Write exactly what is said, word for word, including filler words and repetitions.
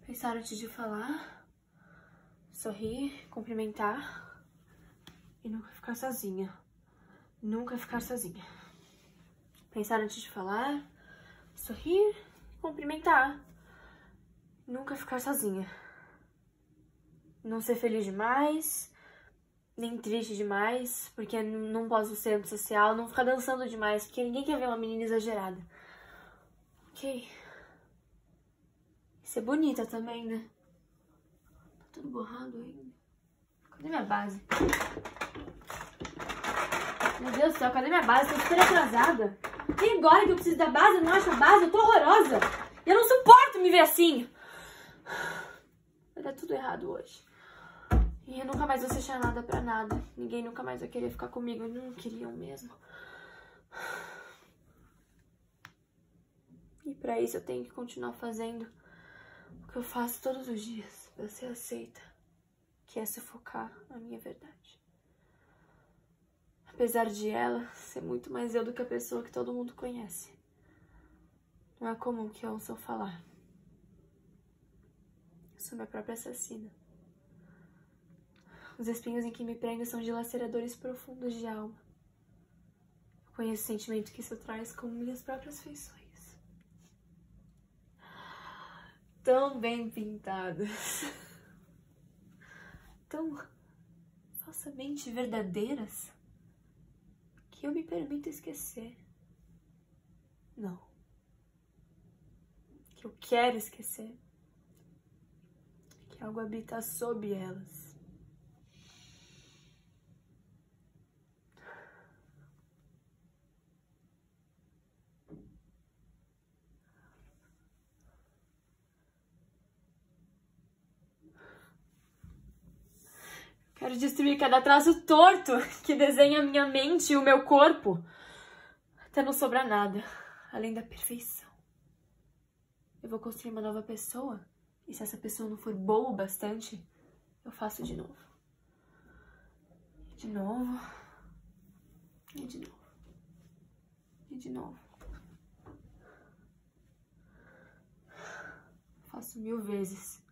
Pensar antes de falar, sorrir, cumprimentar e nunca ficar sozinha. Nunca ficar sozinha. Pensar antes de falar, sorrir, cumprimentar. Nunca ficar sozinha. Não ser feliz demais, nem triste demais, porque não posso ser antissocial. Não ficar dançando demais, porque ninguém quer ver uma menina exagerada. Ok. Ser bonita também, né? Tá tudo borrado ainda. Cadê minha base? Meu Deus do céu, cadê minha base? Tô super atrasada. E agora que eu preciso da base, eu não acho a base, eu tô horrorosa. Eu não suporto me ver assim. Vai dar tudo errado hoje. E eu nunca mais vou ser chamada pra nada. Ninguém nunca mais vai querer ficar comigo. Não queriam mesmo. E pra isso eu tenho que continuar fazendo o que eu faço todos os dias pra ser aceita. Que é sufocar a minha verdade. Apesar de ela ser muito mais eu do que a pessoa que todo mundo conhece. Não é comum que ouçam falar. Eu sou minha própria assassina. Os espinhos em que me prendo são dilaceradores profundos de alma. Eu conheço o sentimento que isso traz como minhas próprias feições. Tão bem pintadas. Tão falsamente verdadeiras. Que eu me permito esquecer. Não. Que eu quero esquecer. Que algo habita sob elas. Quero destruir cada traço torto que desenha a minha mente e o meu corpo. Até não sobrar nada, além da perfeição. Eu vou construir uma nova pessoa. E se essa pessoa não for boa o bastante, eu faço de novo. E de novo. E de novo. E de novo. Faço mil vezes.